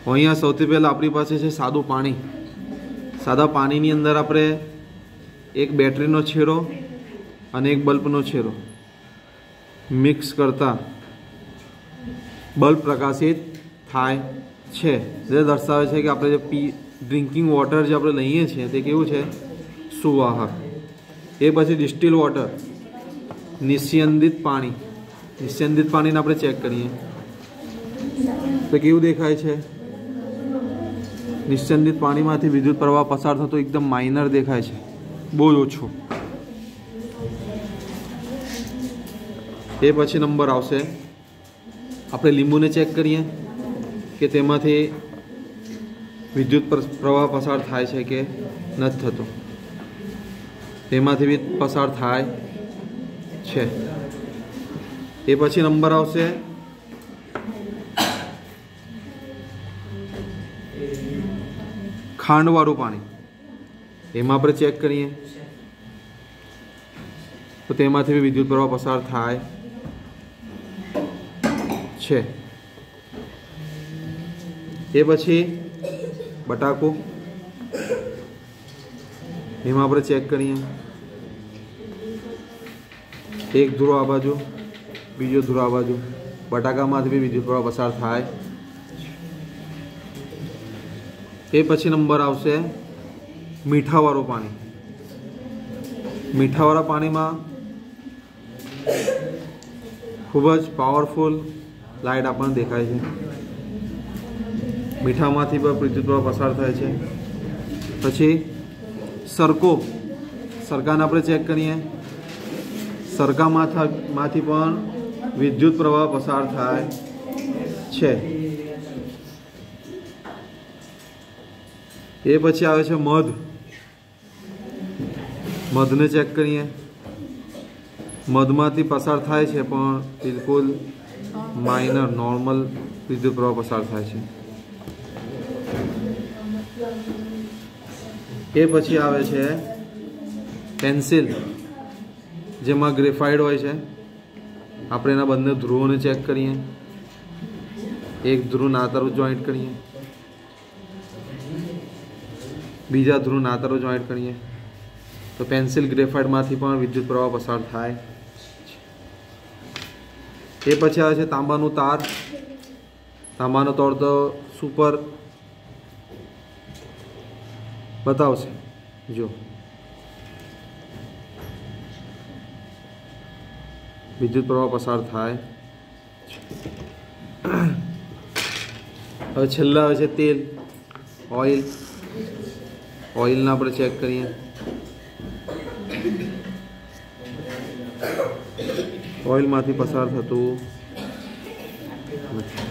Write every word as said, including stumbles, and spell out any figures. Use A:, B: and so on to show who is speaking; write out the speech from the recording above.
A: अहींया सौथी पहला अपनी पासे छे सादुं पाणी। सादा पाणीनी अंदर आपणे एक बेटरीनो छेड़ो अने एक बल्बनो छेड़ो मिक्स करता बल्ब प्रकाशित थाय छे। जे दर्शावे छे कि आपणे जे पी ड्रिंकिंग वॉटर जे आपणे लईए छीए ते केवुं छे सुवाहक। ए पछी डिस्टिल वॉटर निस्यंदित पाणी। निस्यंदित पाणी ने आपणे चेक करीए तो केवुं देखाय छे। निस्यंदित पाणीमांथी विद्युत प्रवाह पसार थतो एकदम माइनर देखाय छे, बहुत ओछो। ए पछी नंबर आवशे आपणे લીંબુને चेक करीए कि तेमांथी विद्युत प्रवाह पसार थाय छे के नथी थतो। तेमांथी बी पसार थाय छे। ए पछी नंबर आवशे खांडवाळुं पाणी। एमां आपणे चेक करीए तो तेमांथी बी विद्युत प्रवाह पसार थाय छे। ए पछी बटाको। एमां आपणे चेक करीए एक धुरो आ बाजू बीजो धुरो आ बाजू बटाकामांथी बी विद्युत प्रवाह पसार थाय। ए पछी नंबर आवशे मीठावाळुं पाणी। मीठावाळा पाणीमां खूब ज पावरफुल लाइट आपने देखाय छे। मीठामांथी पण विद्युत प्रवाह पसार थाय छे। पछी सरको। सरकाने आपणे चेक करीए सरकामांथी पण विद्युत प्रवाह पसार थाय छे। ए पछी आवे छे मध। मधने चेक करीए मधमांथी पसार थाय छे पण बिल्कुल माइनर नॉर्मल विद्युत प्रवाह पसार थाय छे। ए पछी आवे छे पेन्सिल जेमां ग्रेफाइट होय छे। आपणे एना बंने ध्रुवोने चेक करीए। एक ध्रुव नातारू जॉइंट करीए बीजा ध्रुव नातारू जॉइंट करीए तो पेन्सिल ग्रेफाइट मांथी पण विद्युत प्रवाह पसार थाय। ए पछी आवे छे तांबानुं तार। तांबानो तार तो सुपर बतावशे जो विद्युत प्रवाह पसार थाय। हवे छेल्ला आवे छे तेल ऑइल। ऑइल ने आपणे चेक करीए ऑइल मांथी पसार थतुं નથી।